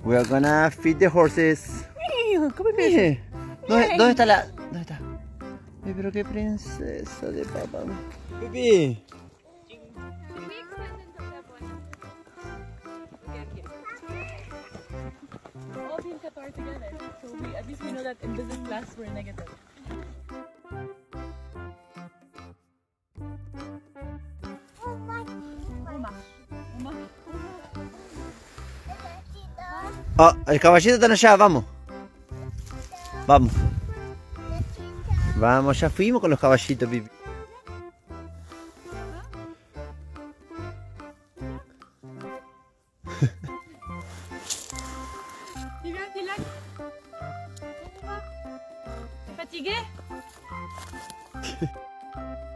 We're gonna feed the horses. ¿Dónde está la...? ¿Dónde está? Ay, pero qué princesa de papá. Pipi. All the Qatar together. So at least we know that in business class we're negative. Oh, el caballito está allá, vamos. Vamos. Vamos, ya fuimos con los caballitos, Pipi. Fatigué?